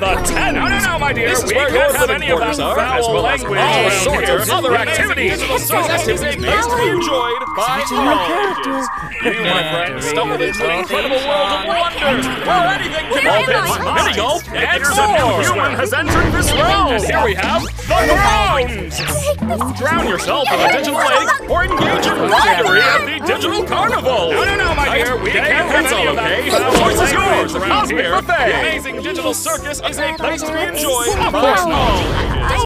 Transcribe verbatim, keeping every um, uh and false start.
The tent? No, no, no, my dear. This is we where can't your have living any of that quarters are, as foul well as language all around sorts here. of other Amazing activities. digital circus Activities is a made to be enjoyed by all ages. You, my friend, stumbled into an incredible world of wonder, where anything can happen. Mini golf and more. Human has entered this realm. And here we have the grounds. Drown yourself in a digital lake or engage in ridery at the digital carnival. No, no, no, my dear. We can't have any of that. The choice is yours. The Cosmic Buffet. The amazing digital circus is a place to be enjoyed Of course not.